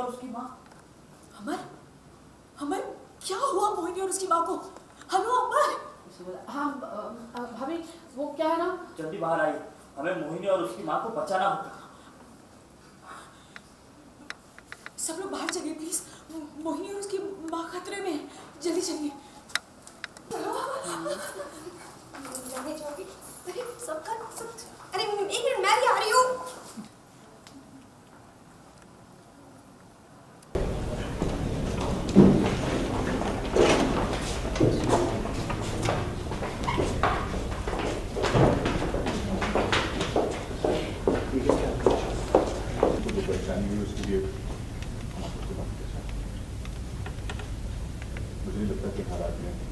उसकी माँ। अमर, अमर क्या हुआ मोहिनी और उसकी माँ को? हेलो अमर। हाँ भाभी, वो क्या है ना, जल्दी बाहर आई, हमें मोहिनी और उसकी माँ को बचाना होगा। सब लोग बाहर चलिए प्लीज, मोहिनी और उसकी माँ खतरे में है, जल्दी चलिए। अरे सबका सब, अरे एक मिनट मैं भी आ रही हूँ। मुझे नहीं लगता कि हालात में